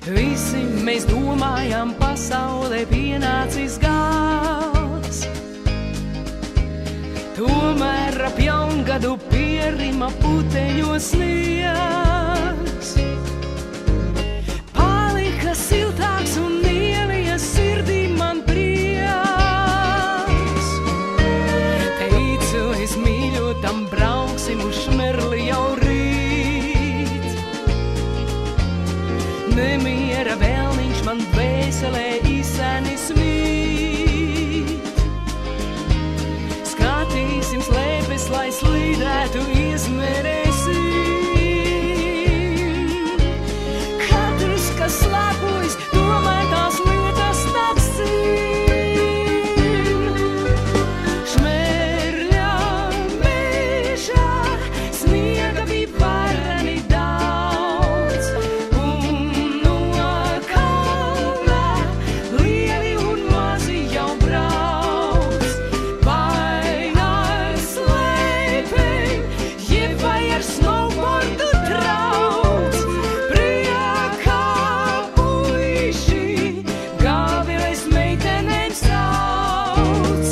Visi mēs domājam, pasaulē pienācis gals. Tomēr ap jaungadu pierima puteņos sniegs. Palika siltāks un ielija sirdī man prieks. Teicu, es mīļu, tam brauksim uz Šmerli jau rīt. Nemiera vēlniņš man dvēselē īseni smīt. Skatīsim slēpes, lai slīdētu izmērēsim. Katrs, kas slēpojas, tomēr tās lietas tapsim. Šmerļā mežā sniega bija vareni daudz, un no kalna lieli un mazi jau brauc. Vai ar slēpēm, jeb vai ar snowboardu trauc. Priekā puiši gaviles meitenēm sauc.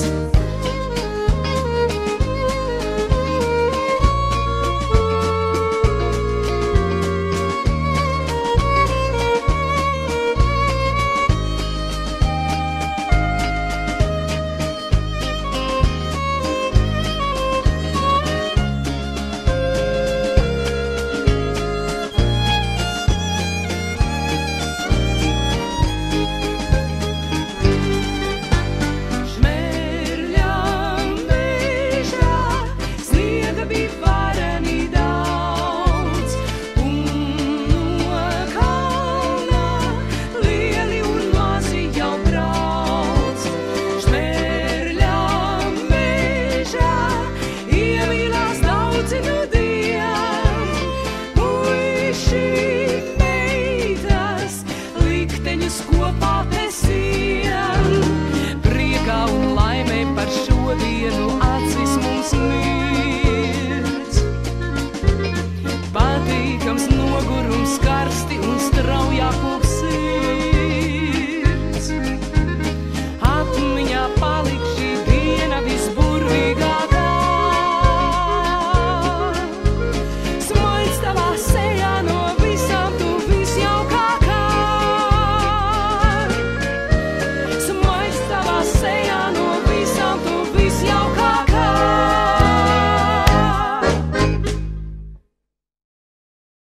Šmerļā mežā sniega bija vareni daudz, un no kalna lieli un mazi jau brauc. Šmerļā mežā iemīlās daudzi nudien, puiši, meitas, likteņus kopā